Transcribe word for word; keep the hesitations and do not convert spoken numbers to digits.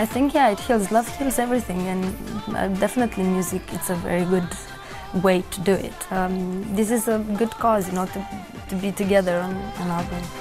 I think, yeah, it heals. Love heals everything, and uh, definitely music, it's a very good way to do it. Um, this is a good cause, you know, to, to be together on an album.